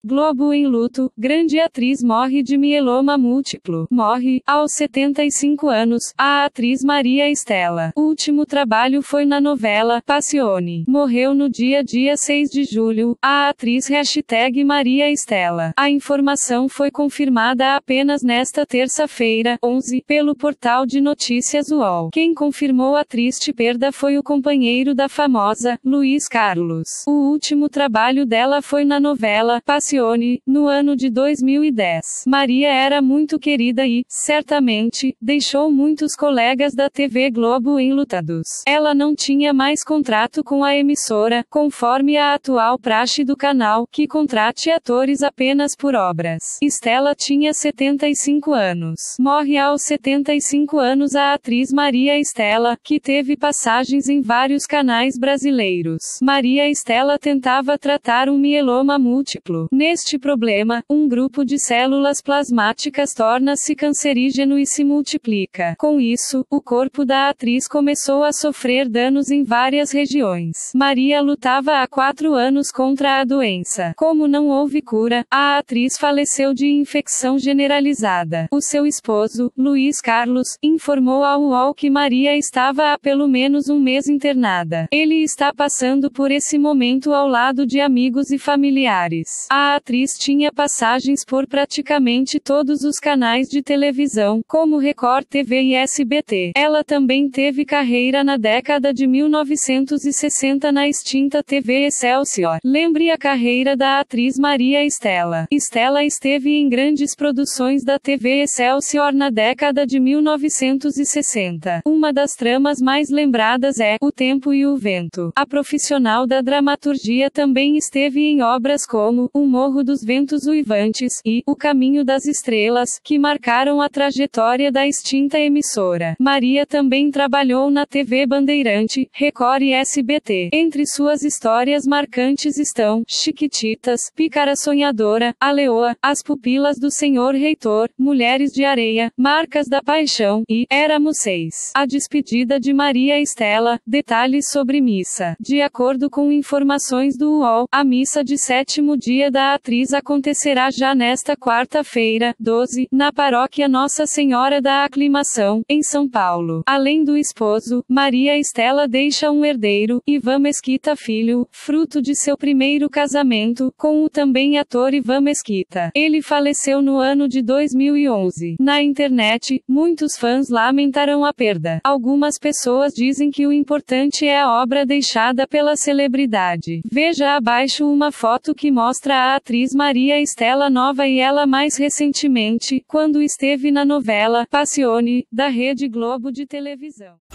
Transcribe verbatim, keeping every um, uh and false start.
Globo em luto, grande atriz morre de mieloma múltiplo. Morre, aos setenta e cinco anos, a atriz Maria Estela. O último trabalho foi na novela Passione. Morreu no dia dia seis de julho, a atriz hashtag Maria Estela. A informação foi confirmada apenas nesta terça-feira, onze, pelo portal de notícias U O L. Quem confirmou a triste perda foi o companheiro da famosa, Luiz Carlos. O último trabalho dela foi na novela Passione, no ano de dois mil e dez. Maria era muito querida e, certamente, deixou muitos colegas da T V Globo enlutados. Ela não tinha mais contrato com a emissora, conforme a atual praxe do canal, que contrate atores apenas por obras. Estela tinha setenta e cinco anos. Morre aos setenta e cinco anos a atriz Maria Estela, que teve passagens em vários canais brasileiros. Maria Estela tentava tratar um mieloma múltiplo. Neste problema, um grupo de células plasmáticas torna-se cancerígeno e se multiplica. Com isso, o corpo da atriz começou a sofrer danos em várias regiões. Maria lutava há quatro anos contra a doença. Como não houve cura, a atriz faleceu de infecção generalizada. O seu esposo, Luiz Carlos, informou ao U O L que Maria estava há pelo menos um mês internada. Ele está passando por esse momento ao lado de amigos e familiares. A atriz tinha passagens por praticamente todos os canais de televisão, como Record T V e S B T. Ela também teve carreira na década de mil novecentos e sessenta na extinta T V Excelsior. Lembre a carreira da atriz Maria Estela. Estela esteve em grandes produções da T V Excelsior na década de mil novecentos e sessenta. Uma das tramas mais lembradas é O Tempo e o Vento. A profissional da dramaturgia também esteve em obras como O Morro dos Ventos Uivantes e O Caminho das Estrelas, que marcaram a trajetória da extinta emissora. Maria também trabalhou na T V Bandeirante, Record e S B T. Entre suas histórias marcantes estão Chiquititas, Pícara Sonhadora, A Leoa, As Pupilas do Senhor Reitor, Mulheres de Areia, Marcas da Paixão e Éramos Seis. A despedida de Maria Estela, detalhes sobre missa. De acordo com informações do U O L, a missa de sétimo dia da atriz acontecerá já nesta quarta-feira, doze, na paróquia Nossa Senhora da Aclimação, em São Paulo. Além do esposo, Maria Estela deixa um herdeiro, Ivan Mesquita Filho, fruto de seu primeiro casamento, com o também ator Ivan Mesquita. Ele faleceu no ano de dois mil e onze. Na internet, muitos fãs lamentaram a perda. Algumas pessoas dizem que o importante é a obra deixada pela celebridade. Veja abaixo uma foto que mostra a atriz Maria Estela nova e ela mais recentemente, quando esteve na novela Passione, da Rede Globo de televisão.